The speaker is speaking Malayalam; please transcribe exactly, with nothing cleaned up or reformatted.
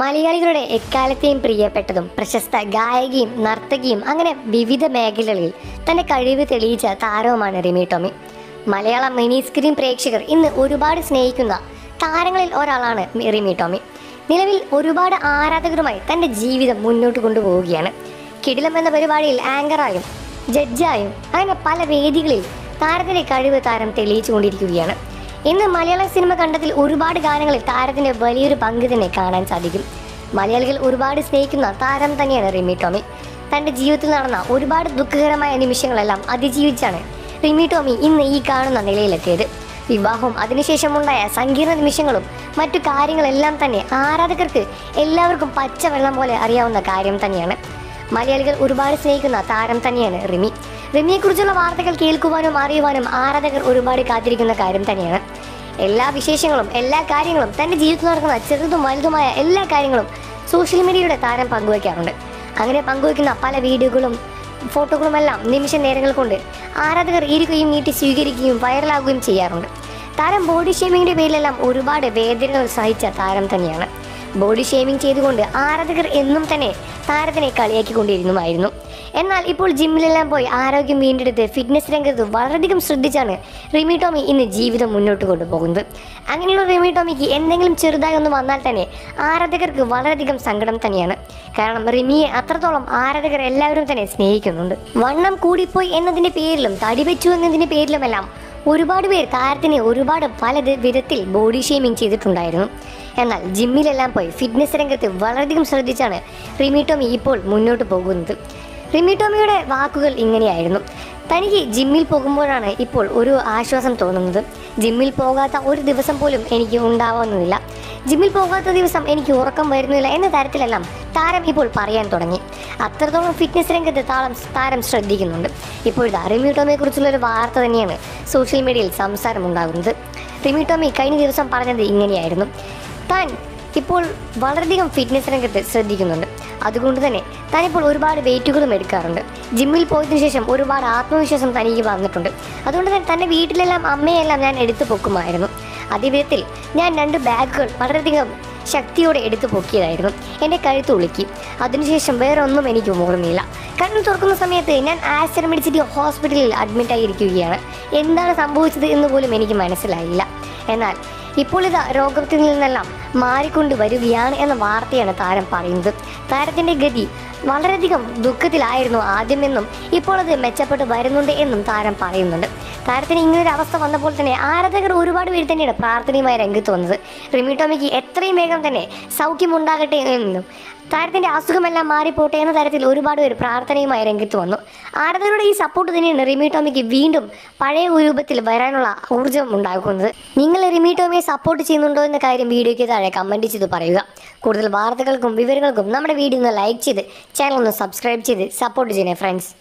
മലയാളികളുടെ എക്കാലത്തെയും പ്രിയപ്പെട്ടതും പ്രശസ്ത ഗായികയും നർത്തകിയും അങ്ങനെ വിവിധ മേഖലകളിൽ തൻ്റെ കഴിവ് തെളിയിച്ച താരവുമാണ് റിമി ടോമി. മലയാളം മിനി സ്ക്രീൻ പ്രേക്ഷകർ ഇന്ന് ഒരുപാട് സ്നേഹിക്കുന്ന താരങ്ങളിൽ ഒരാളാണ് റിമി ടോമി. നിലവിൽ ഒരുപാട് ആരാധകരുമായി തൻ്റെ ജീവിതം മുന്നോട്ട് കൊണ്ടുപോവുകയാണ്. കിടിലം എന്ന പരിപാടിയിൽ ആങ്കറായും ജഡ്ജായും അങ്ങനെ പല വേദികളിൽ താരത്തിൻ്റെ കഴിവ് താരം തെളിയിച്ചു കൊണ്ടിരിക്കുകയാണ്. ഇന്ന് മലയാള സിനിമ കണ്ടതിൽ ഒരുപാട് ഗാനങ്ങളിൽ താരത്തിൻ്റെ വലിയൊരു പങ്ക് തന്നെ കാണാൻ സാധിക്കും. മലയാളികൾ ഒരുപാട് സ്നേഹിക്കുന്ന താരം തന്നെയാണ് റിമി ടോമി. തൻ്റെ ജീവിതത്തിൽ നടന്ന ഒരുപാട് ദുഃഖകരമായ നിമിഷങ്ങളെല്ലാം അതിജീവിച്ചാണ് റിമി ടോമി ഇന്ന് ഈ കാണുന്ന നിലയിലെത്തിയത്. വിവാഹവും അതിനുശേഷമുണ്ടായ സങ്കീർണ നിമിഷങ്ങളും മറ്റു കാര്യങ്ങളെല്ലാം തന്നെ ആരാധകർക്ക് എല്ലാവർക്കും പച്ചവെള്ളം പോലെ അറിയാവുന്ന കാര്യം തന്നെയാണ്. മലയാളികൾ ഒരുപാട് സ്നേഹിക്കുന്ന താരം തന്നെയാണ് റിമി. റിമിയെക്കുറിച്ചുള്ള വാർത്തകൾ കേൾക്കുവാനും അറിയുവാനും ആരാധകർ ഒരുപാട് കാത്തിരിക്കുന്ന കാര്യം തന്നെയാണ്. എല്ലാ വിശേഷങ്ങളും എല്ലാ കാര്യങ്ങളും തൻ്റെ ജീവിതത്തിൽ നടക്കുന്ന ചെറുതും വലുതുമായ എല്ലാ കാര്യങ്ങളും സോഷ്യൽ മീഡിയയുടെ താരം പങ്കുവയ്ക്കാറുണ്ട്. അങ്ങനെ പങ്കുവയ്ക്കുന്ന പല വീഡിയോകളും ഫോട്ടോകളുമെല്ലാം നിമിഷ നേരങ്ങൾ കൊണ്ട് ആരാധകർ ഇരിക്കുകയും നീട്ടി സ്വീകരിക്കുകയും വൈറലാകുകയും ചെയ്യാറുണ്ട്. താരം ബോഡി ഷേമിങ്ങിൻ്റെ പേരിലെല്ലാം ഒരുപാട് വേദനകൾ സഹിച്ച താരം തന്നെയാണ്. ബോഡി ഷേമിങ് ചെയ്തുകൊണ്ട് ആരാധകർ എന്നും തന്നെ താരത്തിനെ കളിയാക്കിക്കൊണ്ടിരുന്നുമായിരുന്നു. എന്നാൽ ഇപ്പോൾ ജിമ്മിലെല്ലാം പോയി ആരോഗ്യം വീണ്ടെടുത്ത് ഫിറ്റ്നസ് രംഗത്ത് വളരെയധികം ശ്രദ്ധിച്ചാണ് റിമി ടോമി ഇന്ന് ജീവിതം മുന്നോട്ട് കൊണ്ടുപോകുന്നത്. അങ്ങനെയുള്ള റിമി ടോമിക്ക് എന്തെങ്കിലും ചെറുതായി ഒന്ന് വന്നാൽ തന്നെ ആരാധകർക്ക് വളരെയധികം സങ്കടം തന്നെയാണ്. കാരണം റിമിയെ അത്രത്തോളം ആരാധകർ എല്ലാവരും തന്നെ സ്നേഹിക്കുന്നുണ്ട്. വണ്ണം കൂടിപ്പോയി എന്നതിൻ്റെ പേരിലും തടി വെച്ചു എന്നതിൻ്റെ പേരിലുമെല്ലാം ഒരുപാട് പേർ താരത്തിനെ ഒരുപാട് പല വിധത്തിൽ ബോഡി ഷേമിങ് ചെയ്തിട്ടുണ്ടായിരുന്നു. എന്നാൽ ജിമ്മിലെല്ലാം പോയി ഫിറ്റ്നസ് രംഗത്ത് വളരെയധികം ശ്രദ്ധിച്ചാണ് റിമി ടോമി ഇപ്പോൾ മുന്നോട്ട് പോകുന്നത്. റിമി ടോമിയുടെ വാക്കുകൾ ഇങ്ങനെയായിരുന്നു: തനിക്ക് ജിമ്മിൽ പോകുമ്പോഴാണ് ഇപ്പോൾ ഒരു ആശ്വാസം തോന്നുന്നത്. ജിമ്മിൽ പോകാത്ത ഒരു ദിവസം പോലും എനിക്ക് ഉണ്ടാവുന്നില്ല. ജിമ്മിൽ പോകാത്ത ദിവസം എനിക്ക് ഉറക്കം വരുന്നില്ല എന്ന തരത്തിലെല്ലാം താരം ഇപ്പോൾ പറയാൻ തുടങ്ങി. അത്രത്തോളം ഫിറ്റ്നസ് രംഗത്ത് താളം താരം ശ്രദ്ധിക്കുന്നുണ്ട്. ഇപ്പോഴത്തെ റിമി ടോമിയെ കുറിച്ചുള്ളൊരു വാർത്ത തന്നെയാണ് സോഷ്യൽ മീഡിയയിൽ സംസാരമുണ്ടാകുന്നത്. റിമി ടോമി കഴിഞ്ഞ ദിവസം പറഞ്ഞത് ഇങ്ങനെയായിരുന്നു: താൻ ഇപ്പോൾ വളരെയധികം ഫിറ്റ്നസ് രംഗത്ത് ശ്രദ്ധിക്കുന്നുണ്ട്. അതുകൊണ്ട് തന്നെ താനിപ്പോൾ ഒരുപാട് വെയിറ്റുകളും എടുക്കാറുണ്ട്. ജിമ്മിൽ പോയതിനു ശേഷം ഒരുപാട് ആത്മവിശ്വാസം തനിക്ക് വന്നിട്ടുണ്ട്. അതുകൊണ്ട് തന്നെ തൻ്റെ വീട്ടിലെല്ലാം അമ്മയെല്ലാം ഞാൻ എടുത്തു പൊക്കുമായിരുന്നു. അതേ വിധത്തിൽ ഞാൻ രണ്ട് ബാഗുകൾ വളരെയധികം ശക്തിയോടെ എടുത്തു പൊക്കിയതായിരുന്നു. എൻ്റെ കഴുത്ത് ഉളുക്കി. അതിനുശേഷം വേറെ ഒന്നും എനിക്ക് ഓർമ്മയില്ല. കണ്ണു തുറക്കുന്ന സമയത്ത് ഞാൻ ആക്സിഡന്റ് മെഡിസിറ്റി ഹോസ്പിറ്റലിൽ അഡ്മിറ്റായിരിക്കുകയാണ്. എന്താണ് സംഭവിച്ചത് എന്ന് പോലും എനിക്ക് മനസ്സിലായില്ല. എന്നാൽ ഇപ്പോൾ ഇത് രോഗത്തിൽ നിന്നെല്ലാം മാറിക്കൊണ്ട് വരികയാണ് എന്ന വാർത്തയാണ് താരം പറയുന്നത്. താരത്തിൻ്റെ ഗതി വളരെയധികം ദുഃഖത്തിലായിരുന്നു ആദ്യമെന്നും ഇപ്പോൾ അത് മെച്ചപ്പെട്ട് വരുന്നുണ്ട് എന്നും താരം പറയുന്നുണ്ട്. താരത്തിന് ഇങ്ങനൊരു അവസ്ഥ വന്നപ്പോൾ തന്നെ ആരാധകർ ഒരുപാട് പേര് തന്നെയാണ് പ്രാർത്ഥനയുമായി രംഗത്ത് വന്നത്. റിമി ടോമിക്ക് എത്രയും വേഗം തന്നെ സൗഖ്യമുണ്ടാകട്ടെ എന്നും താരത്തിൻ്റെ അസുഖമെല്ലാം മാറിപ്പോട്ടെ എന്ന തരത്തിൽ ഒരുപാട് പേര് പ്രാർത്ഥനയുമായി രംഗത്ത് വന്നു. ആരാധകരുടെ ഈ സപ്പോർട്ട് തന്നെയാണ് റിമി ടോമിക്ക് വീണ്ടും പഴയ രൂപത്തിൽ വരാനുള്ള ഊർജ്ജം ഉണ്ടാക്കുന്നത്. നിങ്ങൾ റിമി ടോമിയെ സപ്പോർട്ട് ചെയ്യുന്നുണ്ടോ എന്ന കാര്യം വീഡിയോയ്ക്ക് താഴെ കമൻറ്റ് ചെയ്ത് പറയുക. കൂടുതൽ വാർത്തകൾക്കും വിവരങ്ങൾക്കും നമ്മുടെ വീഡിയോ ഒന്ന് ലൈക്ക് ചെയ്ത് ചാനൽ ഒന്ന് സബ്സ്ക്രൈബ് ചെയ്ത് സപ്പോർട്ട് ചെയ്യണേ ഫ്രണ്ട്സ്.